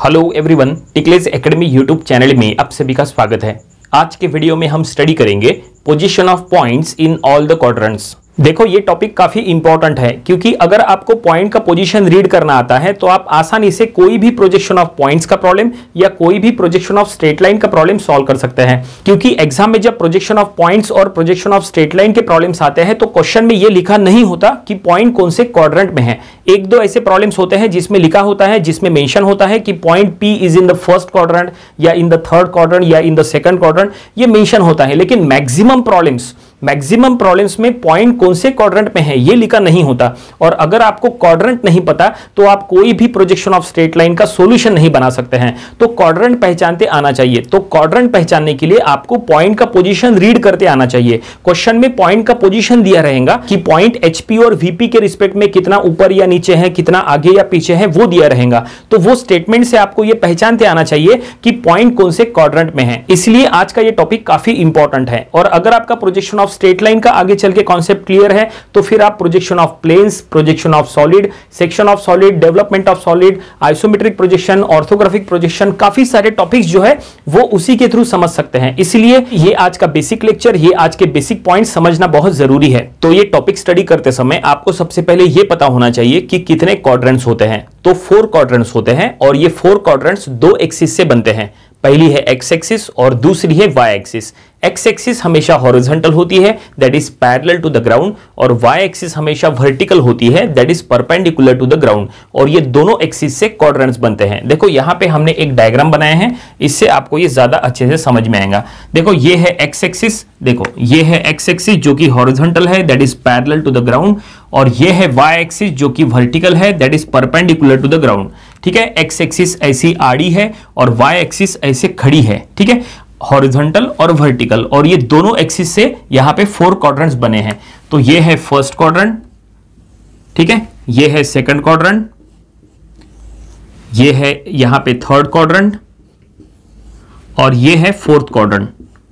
Hello everyone, टिकलेज academy YouTube channel में आप सभी का स्वागत है। आज के वीडियो में हम स्टडी करेंगे position of points in all the quadrants. देखो ये टॉपिक काफी इंपॉर्टेंट है क्योंकि अगर आपको पॉइंट का पोजीशन रीड करना आता है तो आप आसानी से कोई भी प्रोजेक्शन ऑफ पॉइंट्स का प्रॉब्लम या कोई भी प्रोजेक्शन ऑफ स्ट्रेट लाइन का प्रॉब्लम सॉल्व कर सकते हैं। क्योंकि एग्जाम में जब प्रोजेक्शन ऑफ पॉइंट्स और प्रोजेक्शन ऑफ स्ट्रेट लाइन के प्रॉब्लम्स आते हैं तो क्वेश्चन में ये लिखा नहीं होता कि पॉइंट कौन से क्वाड्रेंट में है। एक दो ऐसे प्रॉब्लम्स होते हैं जिसमें लिखा होता है, जिसमें मेंशन होता है कि point P is in the first quadrant या इन द थर्ड क्वाड्रेंट या इन द सेकंड क्वाड्रेंट, ये मेंशन होता है। लेकिन मैक्सिमम प्रॉब्लम्स में पॉइंट कौन से क्वाड्रेंट में है ये लिखा नहीं होता। और अगर आपको क्वाड्रेंट नहीं पता तो आप कोई भी प्रोजेक्शन ऑफ स्ट्रेट लाइन का सॉल्यूशन नहीं बना सकते हैं। तो क्वाड्रेंट पहचानते आना चाहिए। तो क्वाड्रेंट पहचानने के लिए आपको पॉइंट का पोजीशन रीड करते आना चाहिए। क्वेश्चन में पॉइंट का पोजीशन दिया रहेगा कि पॉइंट HP और VP के रिस्पेक्ट में कितना ऊपर या नीचे है, कितना आगे या पीछे है, वो दिया रहेगा। तो वो स्टेटमेंट से आपको ये पहचानते आना चाहिए कि पॉइंट कौन से क्वाड्रेंट में है। इसलिए आज का ये टॉपिक काफी इंपॉर्टेंट है। और अगर आपका प्रोजेक्शन ऑफ स्ट्रेट लाइन का आगे चल के कॉन्सेप्ट क्लियर है तो फिर आप projection of planes, projection of solid, section of solid, development of solid, isometric projection, orthographic projection, काफी सारे टॉपिक्स जो है वो उसी के थ्रू समझ सकते हैं। इसलिए ये आज का बेसिक लेक्चर, ये आज के बेसिक पॉइंट समझना बहुत जरूरी है। तो ये टॉपिक स्टडी करते समय आपको सबसे पहले ये पता होना चाहिए कि कितने क्वाड्रेंट्स होते हैं। तो 4 क्वाड्रेंट्स होते हैं और ये 4 क्वाड्रेंट्स 2 एक्सिस से बनते हैं। पहली है एक्स एक्सिस और दूसरी है वाई एक्सिस। एक्स एक्सिस हमेशा हॉरिजॉन्टल होती है, that is parallel to the ground, और वाई एक्सिस हमेशा वर्टिकल होती है, that is perpendicular to the ground. और ये दोनों एक्सिस से क्वाड्रेंट्स बनते हैं। देखो यहाँ पे हमने एक डायग्राम बनाया है, इससे आपको ये ज्यादा अच्छे से समझ में आएगा। देखो ये है एक्स एक्सिस, देखो ये है एक्स एक्सिस जो कि हॉरिजॉन्टल है, that is parallel to the ground, और ये है वाई एक्सिस जो कि वर्टिकल है, that is perpendicular to the ground. ठीक है, एक्स एक्सिस ऐसी आड़ी है और वाई एक्सिस ऐसे खड़ी है। ठीक है, हॉरिजॉन्टल और वर्टिकल, और ये दोनों एक्सिस से यहां पे 4 क्वाड्रेंट्स बने हैं। तो ये है फर्स्ट क्वाड्रेंट, ठीक है, ये है सेकंड क्वाड्रेंट, ये है यहां पे थर्ड क्वाड्रेंट, और ये है फोर्थ क्वाड्रेंट।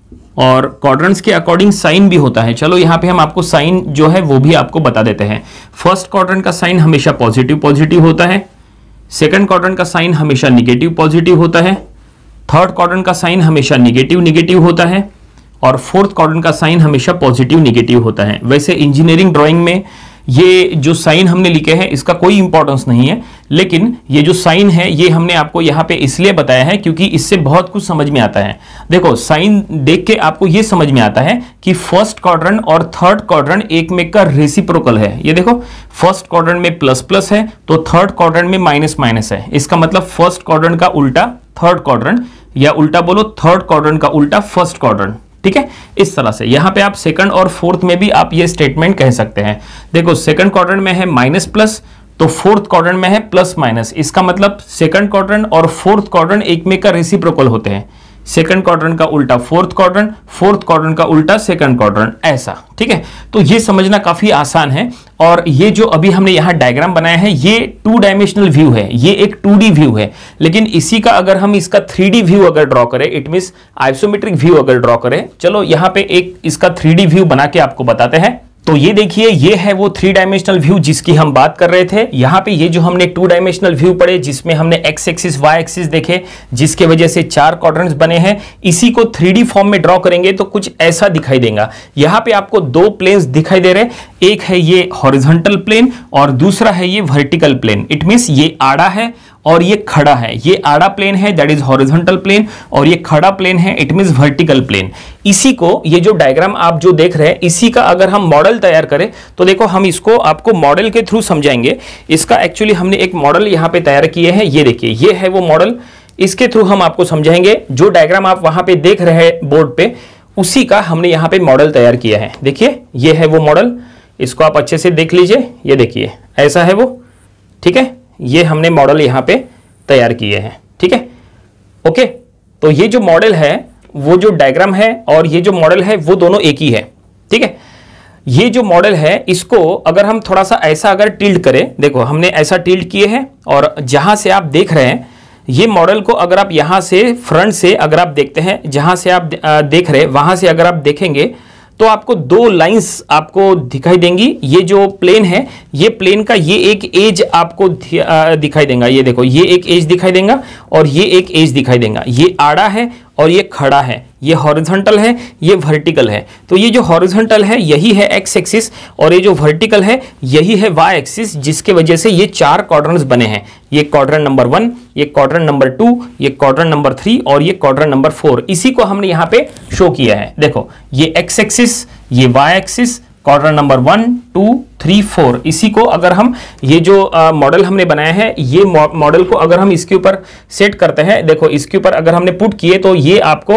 और क्वाड्रेंट्स के अकॉर्डिंग साइन भी होता है। चलो यहां पे हम आपको साइन जो है वो भी आपको बता देते हैं। फर्स्ट क्वाड्रेंट का साइन हमेशा पॉजिटिव होता है, सेकंड क्वाड्रेंट का साइन हमेशा निगेटिव पॉजिटिव होता है, थर्ड क्वाड्रेंट का साइन हमेशा निगेटिव होता है, और फोर्थ क्वाड्रेंट का साइन हमेशा पॉजिटिव निगेटिव होता है। वैसे इंजीनियरिंग ड्राइंग में ये जो साइन हमने लिखे हैं इसका कोई इंपॉर्टेंस नहीं है, लेकिन ये जो साइन है ये हमने आपको यहाँ पे इसलिए बताया है क्योंकि इससे बहुत कुछ समझ में आता है। देखो साइन देख के आपको ये समझ में आता है कि फर्स्ट क्वाड्रेंट और थर्ड क्वाड्रेंट एक में का रेसिप्रोकल है। ये देखो फर्स्ट क्वाड्रेंट में प्लस प्लस है तो थर्ड क्वाड्रेंट में माइनस माइनस है। इसका मतलब फर्स्ट क्वाड्रेंट का उल्टा थर्ड क्वाड्रेंट, या उल्टा बोलो थर्ड क्वाड्रेंट का उल्टा फर्स्ट क्वाड्रेंट। ठीक है, इस तरह से यहां पे आप सेकंड और फोर्थ में भी आप ये स्टेटमेंट कह सकते हैं। देखो सेकंड क्वाड्रेंट में है माइनस प्लस तो फोर्थ क्वाड्रेंट में है प्लस माइनस। इसका मतलब सेकंड क्वाड्रेंट और फोर्थ क्वाड्रेंट एक में का रेसिप्रोकल होते हैं। सेकंड क्वाड्रेंट का उल्टा फोर्थ क्वाड्रेंट का उल्टा सेकंड क्वाड्रेंट, ऐसा। ठीक है, तो ये समझना काफी आसान है। और ये जो अभी हमने यहां डायग्राम बनाया है ये 2 डायमेंशनल व्यू है, ये एक 2D व्यू है। लेकिन इसी का अगर हम इसका 3D व्यू अगर ड्रॉ करें, इट मींस आइसोमेट्रिक व्यू अगर ड्रॉ करें, चलो यहां पे एक इसका 3D व्यू बना के आपको बताते हैं। तो ये देखिए, ये है वो 3 डायमेंशनल व्यू जिसकी हम बात कर रहे थे। यहां पे ये जो हमने 2 डायमेंशनल व्यू पढ़े जिसमें हमने एक्स एक्सिस वाई एक्सिस देखे, जिसके वजह से 4 क्वाड्रेंट्स बने हैं, इसी को 3D फॉर्म में ड्रॉ करेंगे तो कुछ ऐसा दिखाई देगा। यहां पे आपको 2 प्लेन्स दिखाई दे रहे, एक है ये हॉरिजॉन्टल प्लेन और दूसरा है ये वर्टिकल प्लेन। इट मींस ये आड़ा है और ये खड़ा है। ये आड़ा प्लेन है दैट इज हॉरिजॉन्टल प्लेन, और ये खड़ा प्लेन है इट मींस वर्टिकल प्लेन। इसी को, ये जो डायग्राम आप जो देख रहे हैं, इसी का अगर हम मॉडल तैयार करें तो देखो हम इसको आपको मॉडल के थ्रू समझाएंगे। इसका एक्चुअली हमने एक मॉडल यहां पे तैयार किए हैं। ये देखिए, ये है वो मॉडल, इसके थ्रू हम आपको समझाएंगे। जो डायग्राम आप वहां पे देख रहे हैं बोर्ड पे, उसी का हमने यहां पे मॉडल तैयार किया है। देखिए ये है वो मॉडल, इसको आप अच्छे से देख लीजिए। ये देखिए ऐसा है वो, ठीक है, ये हमने मॉडल यहां पे तैयार किए हैं। ठीक है, ओके। तो ये जो मॉडल है, वो जो डायग्राम है और ये जो मॉडल है वो दोनों एक ही है। ठीक है, ये जो मॉडल है इसको अगर हम थोड़ा सा ऐसा अगर टिल्ट करें, देखो हमने ऐसा टिल्ट किए हैं, और जहां से आप देख रहे हैं ये मॉडल को अगर आप यहां से फ्रंट से अगर आप देखते हैं, जहां से आप देख रहे हैं वहां से अगर आप देखेंगे तो आपको दो लाइंस आपको दिखाई देंगी। ये जो प्लेन है, ये प्लेन का ये एक एज आपको दिखाई देगा। ये देखो, ये एक एज दिखाई देगा और ये एक एज दिखाई देगा। ये आड़ा है और ये खड़ा है, ये हॉरिजॉन्टल है, ये वर्टिकल है। तो ये जो हॉरिजॉन्टल है यही है एक्स एक्सिस और ये जो वर्टिकल है यही है वाई एक्सिस, जिसके वजह से ये चार क्वाड्रेंट्स बने हैं। ये क्वाड्रेंट नंबर 1, ये क्वाड्रेंट नंबर 2, ये क्वाड्रेंट नंबर 3 और ये क्वाड्रेंट नंबर 4। इसी को हमने यहां पे शो किया है। देखो, ये एक्स एक्सिस, ये वाई एक्सिस, क्वाड्रेंट नंबर 1, 2, 3, 4। इसी को अगर हम ये जो मॉडल हमने बनाया है, ये मॉडल को अगर हम इसके ऊपर सेट करते हैं, देखो इसके ऊपर अगर हमने पुट किए तो ये आपको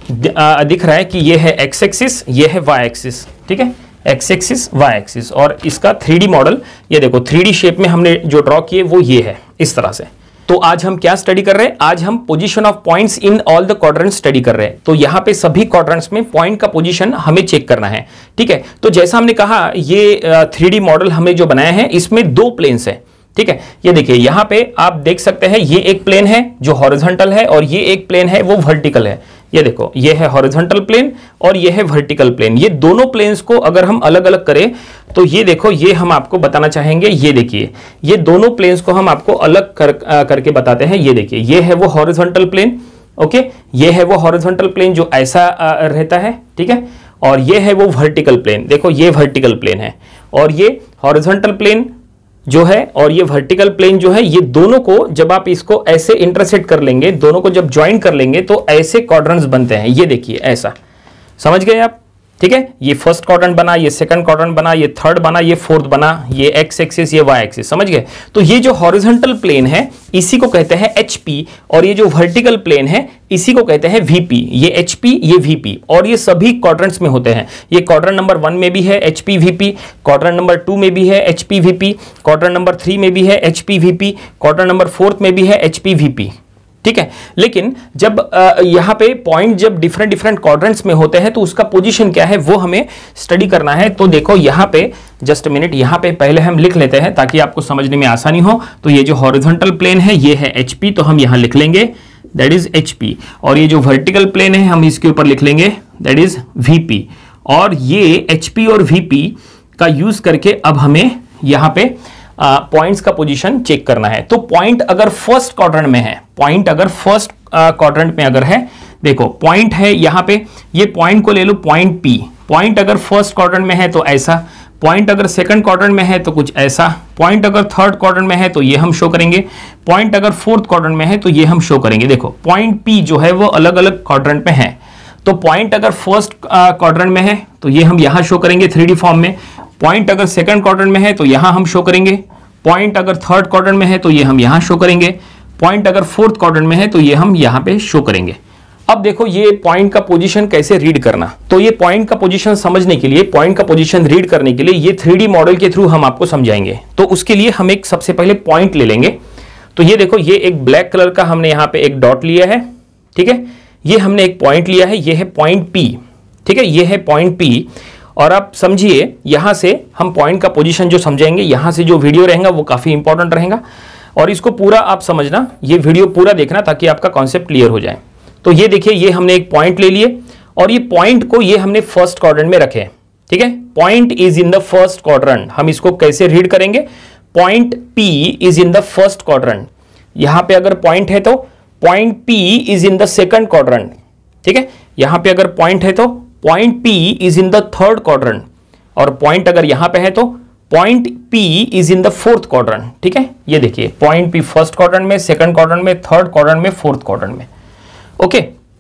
दिख रहा है कि ये है एक्स एक्सिस, ये है वाई एक्सिस। ठीक है, एक्स एक्सिस, वाई एक्सिस, और इसका 3D मॉडल ये देखो 3D शेप में हमने जो ड्रॉ किए वो ये है इस तरह से। तो आज हम क्या स्टडी कर रहे हैं? आज हम position of points in all the quadrants study कर रहे हैं। तो यहां पे सभी क्वाड्रेंट्स में पॉइंट का पोजीशन हमें चेक करना है। ठीक है, तो जैसा हमने कहा, ये 3D मॉडल हमने जो बनाया है इसमें दो प्लेन्स है। ठीक है, ये देखिए यहां पे आप देख सकते हैं, ये एक प्लेन है जो हॉरिजॉन्टल है और ये एक प्लेन है वो वर्टिकल है। ये देखो, ये है हॉरिजॉन्टल प्लेन और ये है वर्टिकल प्लेन। ये दोनों प्लेन्स को अगर हम अलग अलग करें तो ये देखो, ये हम आपको बताना चाहेंगे। ये देखिए, ये दोनों प्लेन्स को हम आपको अलग करके बताते हैं। ये देखिए, ये है वो हॉरिजॉन्टल प्लेन, ओके, ये है वो हॉरिजॉन्टल प्लेन जो ऐसा रहता है। ठीक है, और ये है वो वर्टिकल प्लेन। देखो, ये वर्टिकल प्लेन है और ये हॉरिजॉन्टल प्लेन जो है और ये वर्टिकल प्लेन जो है, ये दोनों को जब आप इसको ऐसे इंटरसेक्ट कर लेंगे, दोनों को जब ज्वाइन कर लेंगे तो ऐसे क्वाड्रेंट्स बनते हैं। ये देखिए ऐसा, समझ गए आप? ठीक है, ये फर्स्ट क्वाड्रेंट बना, ये सेकंड क्वाड्रेंट बना, ये थर्ड बना, ये फोर्थ बना, ये एक्स एक्सिस, ये वाई एक्सिस, समझ गए? तो ये जो हॉरिजॉन्टल प्लेन है इसी को कहते हैं एचपी और ये जो वर्टिकल प्लेन है इसी को कहते हैं वीपी। ये एचपी, ये वीपी, और ये सभी क्वाड्रेंट्स में होते हैं। ये क्वाड्रेंट नंबर 1 में भी है एचपी वीपी, क्वाड्रेंट नंबर 2 में भी है एचपी वीपी, क्वाड्रेंट नंबर 3 में भी है एचपी वीपी, क्वाड्रेंट नंबर 4 में भी है एचपी वीपी। ठीक है, लेकिन जब यहां पे पॉइंट जब डिफरेंट डिफरेंट क्वाड्रेंट्स में होते हैं तो उसका पोजीशन क्या है वो हमें स्टडी करना है। तो देखो यहां पे जस्ट मिनट, यहां पे पहले हम लिख लेते हैं ताकि आपको समझने में आसानी हो। तो ये जो हॉरिजॉन्टल प्लेन है ये है एचपी, तो हम यहां लिख लेंगे दैट इज एचपी, और ये जो वर्टिकल प्लेन है हम इसके ऊपर लिख लेंगे दैट इज वीपी। और ये एचपी और वीपी का यूज करके अब हमें यहां पे पॉइंट्स का पोजीशन चेक करना है। तो पॉइंट अगर फर्स्ट क्वाड्रेंट में है, पॉइंट अगर फर्स्ट क्वाड्रेंट में अगर है, देखो पॉइंट है यहां पे, ये पॉइंट को ले लो पॉइंट पी। पॉइंट अगर फर्स्ट क्वाड्रेंट में है तो ऐसा, पॉइंट अगर सेकंड क्वाड्रेंट में है तो कुछ ऐसा, पॉइंट अगर थर्ड क्वाड्रेंट में है तो ये हम शो करेंगे, पॉइंट अगर फोर्थ क्वाड्रेंट में है तो ये हम शो करेंगे। देखो पॉइंट पी जो है वो अलग अलग क्वाड्रेंट में है। तो पॉइंट अगर फर्स्ट क्वाड्रेंट में है तो ये हम यहां शो करेंगे 3D फॉर्म में, पॉइंट अगर सेकंड क्वाड्रेंट में है तो यहां हम शो करेंगे, पॉइंट अगर थर्ड क्वाड्रेंट में है तो ये हम यहां शो करेंगे, पॉइंट अगर फोर्थ क्वाड्रेंट में है तो ये हम यहां पे शो करेंगे। अब देखो ये पॉइंट का पोजीशन कैसे रीड करना। तो ये पॉइंट का पोजीशन समझने के लिए, पॉइंट का पोजीशन रीड करने के लिए ये 3D मॉडल के थ्रू हम आपको समझाएंगे। तो उसके लिए हम एक सबसे पहले पॉइंट ले लेंगे। तो ये देखो, ये एक ब्लैक कलर का हमने यहां पे एक डॉट लिया है। ठीक है, ये हमने एक पॉइंट लिया है, ये है पॉइंट पी। ठीक है, ये है पॉइंट पी। और आप समझिए यहां से हम पॉइंट का पोजीशन जो समझेंगे, यहां से जो वीडियो रहेगा वो काफी इंपॉर्टेंट रहेगा और इसको पूरा आप समझना, ये वीडियो पूरा देखना ताकि आपका कॉन्सेप्ट क्लियर हो जाए। तो ये देखिए, ये हमने एक पॉइंट ले लिए और ये पॉइंट को ये हमने फर्स्ट क्वाड्रेंट में रखे। ठीक है, point is in the first quadrant. हम इसको कैसे रीड करेंगे? Point P is in the first quadrant. यहां पे अगर पॉइंट है तो point P is in the second quadrant. ठीक है, यहां पे अगर पॉइंट है तो point P is in the third quadrant, और पॉइंट अगर यहां पे है तो point P is in the fourth quadrant. ठीक है, ये देखिए पॉइंट P फर्स्ट क्वाड्रेंट में, सेकंड क्वाड्रेंट में, थर्ड क्वाड्रेंट में, फोर्थ क्वाड्रेंट में। ओके,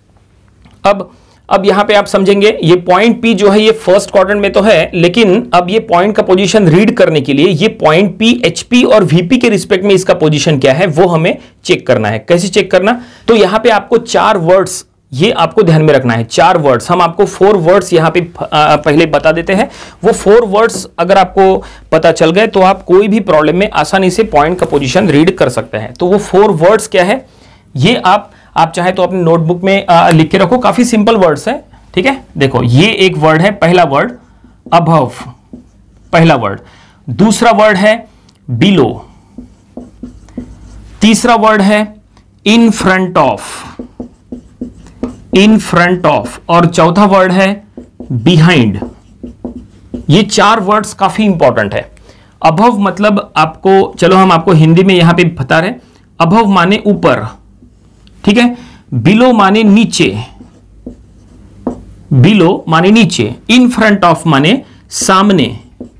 अब यहां पे आप समझेंगे ये पॉइंट P जो है ये फर्स्ट क्वाड्रेंट में तो है, लेकिन अब ये पॉइंट का पोजीशन रीड करने के लिए ये पॉइंट P HP और VP के रिस्पेक्ट में इसका पोजीशन क्या है वो हमें चेक करना है। कैसे चेक करना? तो यहां पे आपको 4 वर्ड्स ये आपको ध्यान में रखना है। 4 वर्ड्स, हम आपको 4 वर्ड्स यहां पे पहले बता देते हैं। वो 4 वर्ड्स अगर आपको पता चल गए तो आप कोई भी प्रॉब्लम में आसानी से पॉइंट का पोजीशन रीड कर सकते हैं। तो वो 4 वर्ड्स क्या है ये आप चाहे तो अपने नोटबुक में लिख के रखो, काफी सिंपल वर्ड्स है। ठीक है, देखो ये एक वर्ड है, पहला वर्ड अबव, पहला वर्ड। दूसरा वर्ड है बिलो, तीसरा वर्ड है in front of, in front of, और चौथा वर्ड है बिहाइंड। ये 4 वर्ड्स काफी इंपॉर्टेंट है। अभव मतलब आपको, चलो हम आपको हिंदी में यहां पे बता रहे, अभव माने ऊपर, ठीक है, बिलो माने नीचे, बिलो माने नीचे, इन फ्रंट ऑफ माने सामने,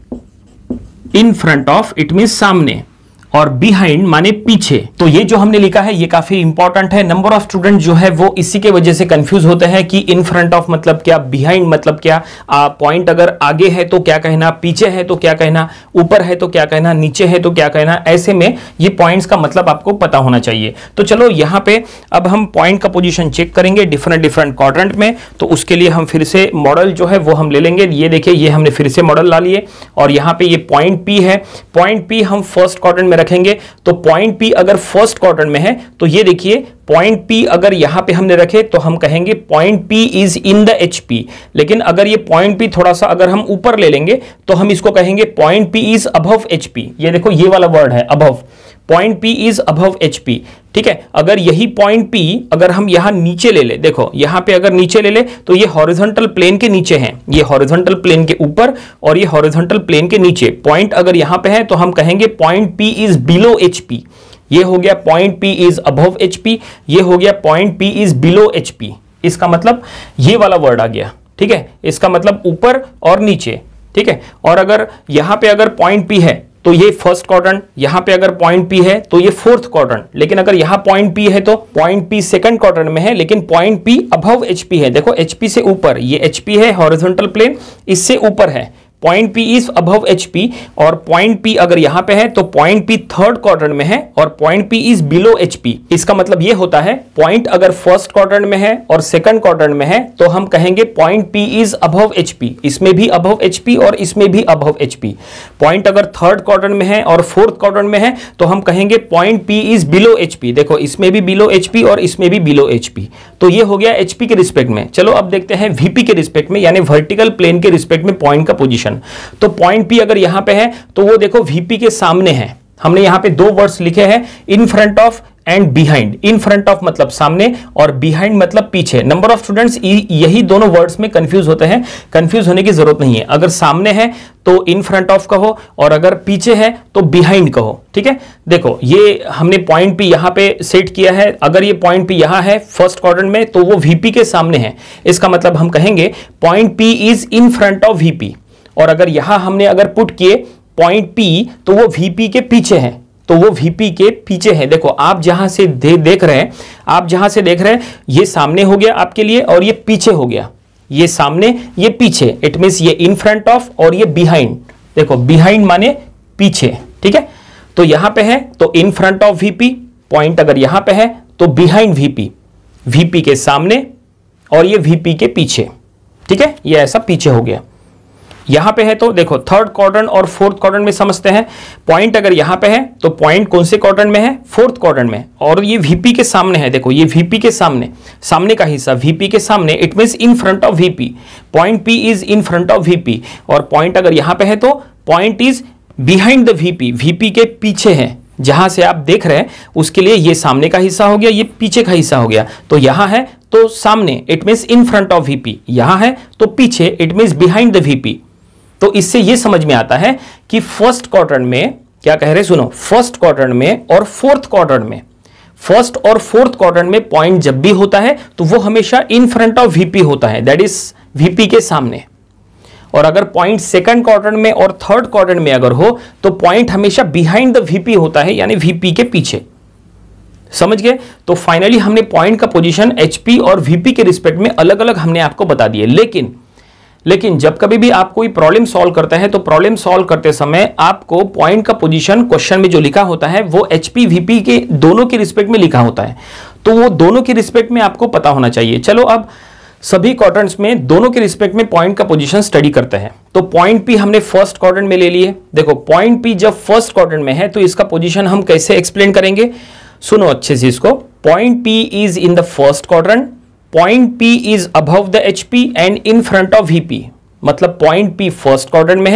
in front of it mean सामने, और बिहाइंड माने पीछे। तो ये जो हमने लिखा है ये काफी इंपॉर्टेंट है। नंबर ऑफ स्टूडेंट जो है वो इसी के वजह से कंफ्यूज होते हैं कि इन फ्रंट ऑफ मतलब क्या, बिहाइंड मतलब क्या, पॉइंट अगर आगे है तो क्या कहना, पीछे है तो क्या कहना, ऊपर है तो क्या कहना, नीचे है तो क्या कहना। ऐसे में ये पॉइंट्स का मतलब आपको पता होना चाहिए। तो चलो यहां पे अब हम पॉइंट का पोजीशन चेक करेंगे डिफरेंट डिफरेंट क्वाड्रेंट में। तो उसके लिए हम फिर से मॉडल जो है वो हम ले लेंगे। ये देखिए, ये हमने फिर से मॉडल ला लिए और यहां पे ये पॉइंट पी है, पॉइंट पी हम फर्स्ट क्वाड्रेंट में रखेंगे। तो पॉइंट पी अगर फर्स्ट क्वाड्रेंट में है तो ये देखिए, पॉइंट पी अगर यहां पे हमने रखे तो हम कहेंगे point P is in the HP. लेकिन अगर ये पॉइंट पी थोड़ा सा अगर हम ऊपर ले लेंगे तो हम इसको कहेंगे point P is above HP. ये देखो, ये वाला वर्ड है above, point P is above HP, ठीक है। अगर यही पॉइंट पी अगर हम यहां नीचे ले ले, देखो यहां पे अगर नीचे ले ले तो ये हॉरिजॉन्टल प्लेन के नीचे है, ये हॉरिजॉन्टल प्लेन के ऊपर और ये हॉरिजॉन्टल प्लेन के नीचे। पॉइंट अगर यहां पे है तो हम कहेंगे point P is below HP. ये हो गया point P is above HP, ये हो गया point P is below HP. इसका मतलब ये वाला वर्ड आ गया, ठीक है। इसका मतलब ऊपर और नीचे, ठीक है। और अगर यहां पे अगर पॉइंट पी है तो ये फर्स्ट क्वाड्रेंट, यहां पे अगर पॉइंट पी है तो ये फोर्थ क्वाड्रेंट। लेकिन अगर यहां पॉइंट पी है तो पॉइंट पी सेकंड क्वाड्रेंट में है, लेकिन पॉइंट पी अबव एचपी है। देखो एचपी से ऊपर, ये एचपी है हॉरिजॉन्टल प्लेन, इससे ऊपर है। Point P is above HP और पॉइंट पी अगर यहां पे है तो पॉइंट पी थर्ड क्वाड्रेंट में है और point P is below HP. इसका मतलब ये होता है पॉइंट अगर फर्स्ट क्वाड्रेंट में है और सेकंड क्वाड्रेंट में है तो हम कहेंगे point P is above HP. इसमें भी अबव एचपी और इसमें भी अबव एचपी। पॉइंट अगर थर्ड क्वाड्रेंट में है और फोर्थ क्वाड्रेंट में है तो हम कहेंगे point P is below HP. देखो इसमें भी बिलो एचपी और इसमें भी बिलो एचपी। तो ये हो गया एचपी के रिस्पेक्ट में। चलो अब देखते हैं वीपी के रिस्पेक्ट में, यानी वर्टिकल प्लेन के रिस्पेक्ट में पॉइंट का पोजीशन। तो पॉइंट पी अगर यहां पे है तो वो देखो वीपी के सामने है। हमने यहां पे 2 वर्ड्स लिखे हैं, in front of and behind. In front of मतलब सामने और बिहाइंड मतलब पीछे। नंबर ऑफ स्टूडेंट्स यही दोनों वर्ड्स में कंफ्यूज होते हैं। कंफ्यूज होने की जरूरत नहीं है। अगर सामने है तो इन फ्रंट ऑफ कहो और अगर पीछे है तो बिहाइंड कहो, ठीक है। देखो ये हमने पॉइंट पी यहां पे सेट किया है। अगर ये पॉइंट पी यहां है फर्स्ट क्वाड्रेंट में तो वो वीपी के सामने है। इसका मतलब हम कहेंगे point P is in front of VP. और अगर यहां हमने अगर पुट किए पॉइंट पी तो वो वीपी के पीछे है, तो वो वीपी के पीछे है। देखो आप जहां से देख रहे हैं, आप जहां से देख रहे हैं, ये सामने हो गया आपके लिए और ये पीछे हो गया। ये सामने, ये पीछे, इट मींस ये इन फ्रंट ऑफ और ये बिहाइंड। देखो बिहाइंड माने पीछे, ठीक है। तो यहां पे है तो in front of VP, point अगर यहां पे है तो बिहाइंड वीपी, वीपी के सामने और ये वीपी के पीछे, ठीक है। ये ऐसा पीछे हो गया। यहां पे है तो देखो थर्ड क्वाड्रेंट और फोर्थ क्वाड्रेंट में समझते हैं। पॉइंट अगर यहां पे है तो पॉइंट कौन से क्वाड्रेंट में है, फोर्थ क्वाड्रेंट में, और ये वीपी के सामने है। देखो ये वीपी के सामने, सामने का हिस्सा वीपी के सामने, it means in front of VP. Point P is in front of VP और पॉइंट अगर यहां पे है तो point is behind the VP, VP के पीछे है। जहां से आप देख रहे हैं उसके लिए ये सामने का हिस्सा हो गया, ये पीछे का हिस्सा हो गया। तो यहां है तो सामने, it means in front of VP. यहां है तो पीछे, it means behind the VP. तो इससे यह समझ में आता है कि फर्स्ट क्वाड्रेंट में क्या कह रहे हैं, सुनो, फर्स्ट क्वाड्रेंट में और फोर्थ क्वाड्रेंट में, फर्स्ट और फोर्थ क्वाड्रेंट में पॉइंट जब भी होता है तो वो हमेशा इन फ्रंट ऑफ वीपी होता है, दैट इज वीपी के सामने। और अगर पॉइंट सेकंड क्वाड्रेंट में और थर्ड क्वाड्रेंट में अगर हो तो पॉइंट हमेशा बिहाइंड द वीपी होता है, यानी वीपी के पीछे। समझ गए। तो फाइनली हमने पॉइंट का पोजीशन एचपी और वीपी के रिस्पेक्ट में अलग अलग हमने आपको बता दिए। लेकिन जब कभी भी आप कोई प्रॉब्लम सॉल्व करते हैं तो प्रॉब्लम सॉल्व करते समय आपको पॉइंट का पोजीशन क्वेश्चन में जो लिखा होता है वो एचपी वीपी के दोनों के रिस्पेक्ट में लिखा होता है। तो वो दोनों के रिस्पेक्ट में आपको पता होना चाहिए। चलो अब सभी क्वाड्रेंट्स में दोनों के रिस्पेक्ट में पॉइंट का पोजीशन स्टडी करते हैं। तो पॉइंट पी हमने फर्स्ट क्वाड्रेंट में ले लिए। देखो पॉइंट पी जब फर्स्ट क्वाड्रेंट में है तो इसका पोजीशन हम कैसे एक्सप्लेन करेंगे, सुनो अच्छे से इसको। Point P is in the first quadrant, point P is above the HP and in front of VP। मतलब पॉइंट P फर्स्ट क्वाड्रेंट में है,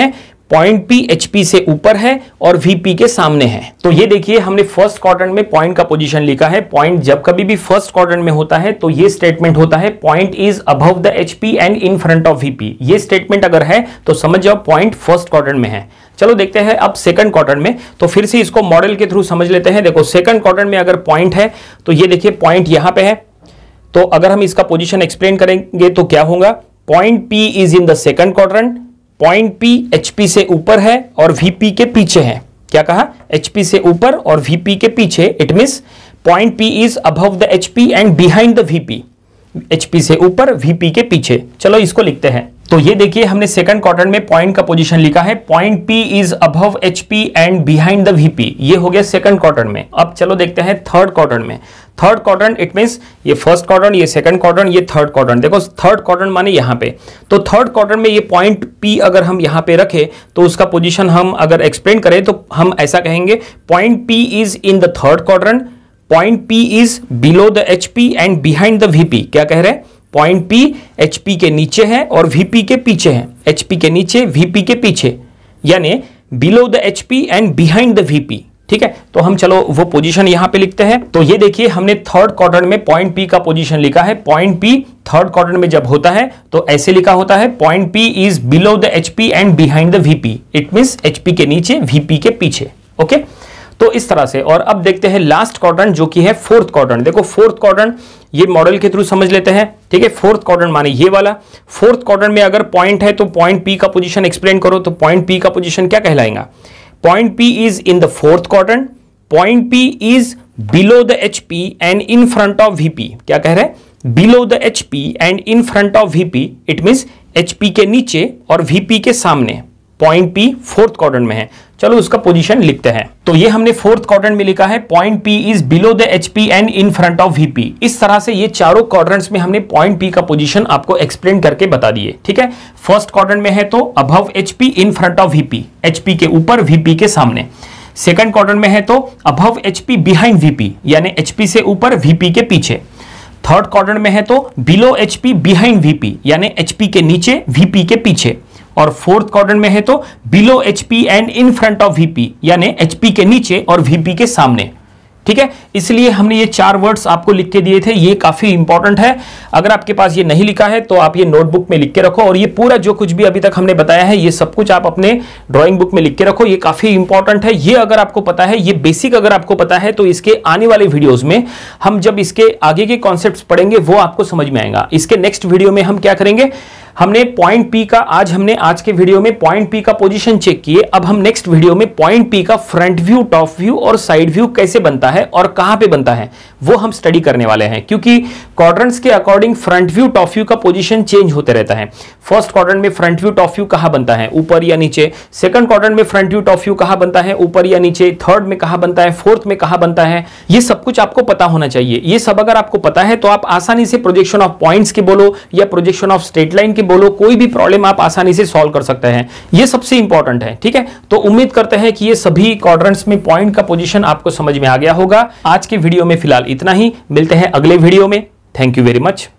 पॉइंट पी एचपी से ऊपर है और वीपी के सामने है। तो ये देखिए हमने फर्स्ट क्वाड्रेंट में पॉइंट का पोजीशन लिखा है। पॉइंट जब कभी भी फर्स्ट क्वाड्रेंट में होता है तो ये स्टेटमेंट होता है point is above the HP and in front of VP. ये स्टेटमेंट अगर है तो समझ जाओ पॉइंट फर्स्ट क्वाड्रेंट में है। चलो देखते हैं अब सेकंड क्वाड्रेंट में, तो फिर से इसको मॉडल के थ्रू समझ लेते हैं। देखो सेकंड क्वाड्रेंट में अगर पॉइंट है तो ये देखिए पॉइंट यहां पे है, तो अगर हम इसका पोजीशन एक्सप्लेन करेंगे तो क्या होगा, point P is in the second quadrant, point P HP से ऊपर है और वीपी के पीछे है। क्या कहा, एचपी से ऊपर और वीपी के पीछे, it means point P is above the HP and behind the VP. HP से ऊपर वीपी के पीछे। चलो इसको लिखते हैं। तो ये देखिए हमने सेकंड क्वाड्रेंट में पॉइंट का पोजीशन लिखा है, point P is above HP and behind the VP. ये हो गया सेकंड क्वाड्रेंट में। अब चलो देखते हैं थर्ड क्वाड्रेंट में। थर्ड क्वाड्रेंट इट मींस ये फर्स्ट क्वाड्रेंट, ये सेकंड क्वाड्रेंट, ये थर्ड क्वाड्रेंट। देखो थर्ड क्वाड्रेंट माने यहां पे, तो थर्ड क्वाड्रेंट में ये पॉइंट पी अगर हम यहां पे रखें तो उसका पोजीशन हम अगर एक्सप्लेन करें तो हम ऐसा कहेंगे, point P is in the third quadrant, point P is below the HP and behind the VP. क्या कह रहे हैं, पॉइंट पी एचपी के नीचे है और वीपी के पीछे है। एचपी के नीचे, वीपी के पीछे, यानी below the HP and behind the VP. ठीक है, तो हम चलो वो पोजीशन यहां पे लिखते हैं। तो ये देखिए हमने थर्ड क्वाड्रेंट में पॉइंट पी का पोजीशन लिखा है। पॉइंट पी थर्ड क्वाड्रेंट में जब होता है तो ऐसे लिखा होता है, point P is below the HP and behind the VP. It means HP के नीचे, वीपी के पीछे। ओके, तो इस तरह से। और अब देखते हैं लास्ट क्वाड्रेंट जो कि है फोर्थ क्वाड्रेंट। देखो फोर्थ क्वाड्रेंट ये मॉडल के थ्रू समझ लेते हैं। ठीक है, फोर्थ क्वाड्रेंट माने ये वाला। फोर्थ क्वाड्रेंट में अगर पॉइंट है तो पॉइंट पी का पोजीशन एक्सप्लेन करो, तो पॉइंट पी का पोजीशन क्या कहलाएगा, point P is in the fourth quadrant, point P is below the HP and in front of VP. क्या कह रहे हैं, below the HP and in front of VP. It means HP के नीचे और वीपी के सामने। पॉइंट पी फोर्थ क्वाड्रेंट में है। चलो उसका पोजीशन लिखते हैं। तो ये हमने फोर्थ क्वाड्रेंट में लिखा है, point P is below the HP and in front of VP. इस तरह से ये चारों क्वाड्रेंट्स में हमने पॉइंट पी का पोजीशन आपको एक्सप्लेन करके बता दिए। ठीक है, फर्स्ट क्वाड्रेंट में है तो above HP in front of VP, HP के ऊपर, वीपी के सामने। सेकंड क्वाड्रेंट में है तो अबव एचपी बिहाइंड वीपी, यानी एचपी से ऊपर, वीपी के पीछे। थर्ड क्वाड्रेंट में है तो बिलो एचपी बिहाइंड वीपी, यानी एचपी के नीचे, वीपी के पीछे। और फोर्थ क्वाड्रेंट में है तो below HP and in front of VP, यानी एचपी के नीचे और वीपी के सामने। ठीक है, इसलिए हमने ये चार वर्ड्स आपको लिख के दिए थे। ये काफी इंपॉर्टेंट है। अगर आपके पास ये नहीं लिखा है तो आप ये नोटबुक में लिख के रखो, और ये पूरा जो कुछ भी अभी तक हमने बताया है ये सब कुछ आप अपने ड्राइंग बुक में लिख के रखो। ये काफी इंपॉर्टेंट है। ये अगर आपको पता है, ये बेसिक अगर आपको पता है, तो इसके आने वाले वीडियोज में हम जब इसके आगे के कॉन्सेप्ट्स पढ़ेंगे वो आपको समझ में आएगा। इसके नेक्स्ट वीडियो में हम क्या करेंगे, हमने पॉइंट पी का, आज के वीडियो में पॉइंट पी का पोजीशन चेक किए। अब हम नेक्स्ट वीडियो में पॉइंट पी का फ्रंट व्यू, टॉप व्यू और साइड व्यू कैसे बनता है और कहां पे बनता है वो हम स्टडी करने वाले हैं, क्योंकि क्वाड्रेंट्स के according front view, top view का पोजीशन चेंज होते रहता है। फर्स्ट क्वाड्रेंट में फ्रंट व्यू, टॉप व्यू कहां बनता है, ऊपर या नीचे। सेकंड क्वाड्रेंट में फ्रंट व्यू, टॉप व्यू कहां बनता है, ऊपर या नीचे। थर्ड में कहां बनता है, फोर्थ में कहां बनता है। ये सब कुछ आपको पता होना चाहिए। ये सब अगर आपको पता है तो आप आसानी से प्रोजेक्शन ऑफ पॉइंट्स के बोलो या प्रोजेक्शन ऑफ स्ट्रेट लाइन के बोलो, कोई भी प्रॉब्लम आप आसानी से सॉल्व कर सकते हैं। ये सबसे इंपॉर्टेंट है। ठीक है, तो उम्मीद करते हैं कि ये सभी क्वाड्रेंट्स में पॉइंट का पोजीशन आपको समझ में आ गया होगा। आज के वीडियो में फिलहाल इतना ही, मिलते हैं अगले वीडियो में। Thank you very much.